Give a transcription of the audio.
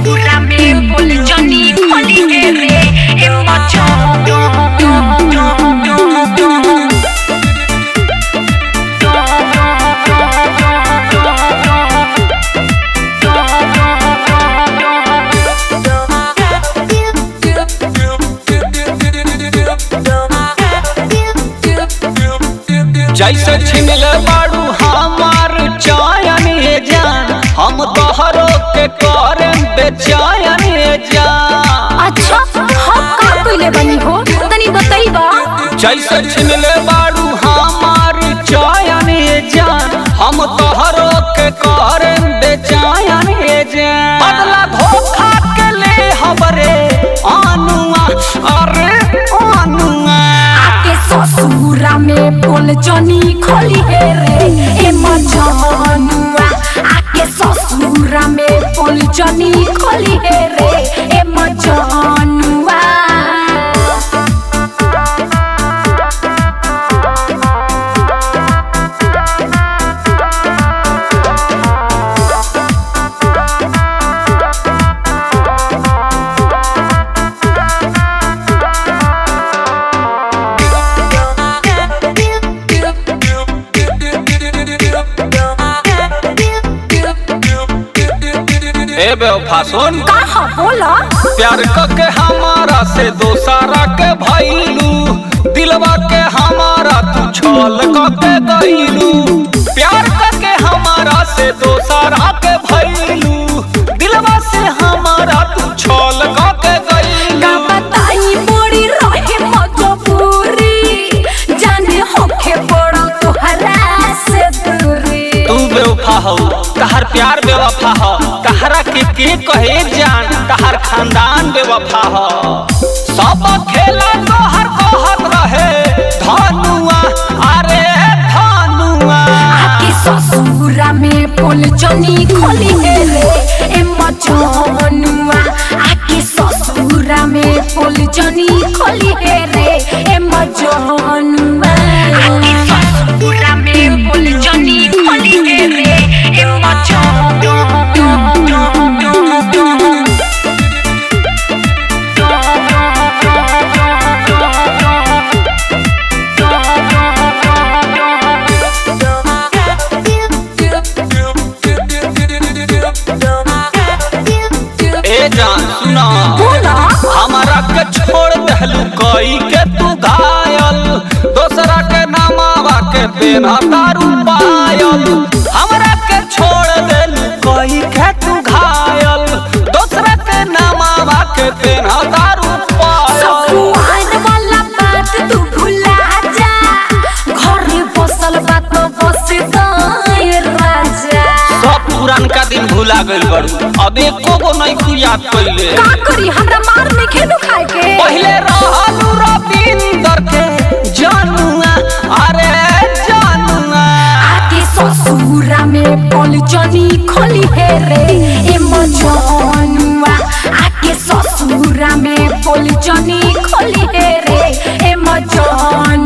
ससुरा में बोल जनी खोली के रे ए मचो जैसे छिनले बाड़ू हमार चयन ये जान हम तोहरो के करें बेचैन ये जान। अच्छा हम का कइले बनी हो तनी बताइबा। जैसे छिनले बाड़ू हमार चयन ये जान हम तोहरो के करें बेचैन ये जान। बदला धोखा के ले हमरे आनुआ अरे आनुआ आके ससुरा में बोल जनी खोली हे रे ए मजनुआ। आके ससुरा में बोल जनी खोली हे रे ए मजनुआ। ए बेवफा सुन कहा बोला प्यार के हमारा से दोसारा के भइलू दिलवा के हमारा तू छल के गइलू। प्यार के हमारा से दोसारा के भइलू दिलवा से हमारा तू छल के गइलू। का बताई मोरी रहे मजबूरी जाने होके पड़ो तोहरा से दूरी। तू बेवफा हो तहर प्यार बेवफा हो तहरा के कहे जान तहर खानदान बेवफा हो। सब खेला तोहर कहत रहे धनुआ अरे धनुआ। आके ससुरा में बोल जनी खोली हे रे ए मजनुआ। आके ससुरा में बोल जनी खोली हे रे ए मजनुआ। आके ससुरा में बोल जनी खोली हे रे ए मजनुआ। जान सुना हमारा के छोड़ दहलू कई के तू घायल दोसरा के नामावा के पेना दारू पायल। हमारा के छोड़ देलू कई के तू घायल दोसरा के नामावा के पेना दारू पायल। वाला बात तू भुला जा घर बसल बात बस राजा। सब पुरान का दिन भुला गइल बड़ू अब एको गो नहीं तू याद कइले। का करी हमरा मार में खेलू खाए के पहले रहलू रविंदर के जानुआ अरे जानुआ। आके ससुरा में बोल जनी खोली हे रे ए मजनुआ। आके ससुरा में बोल जनी खोली हे रे ए मजनुआ।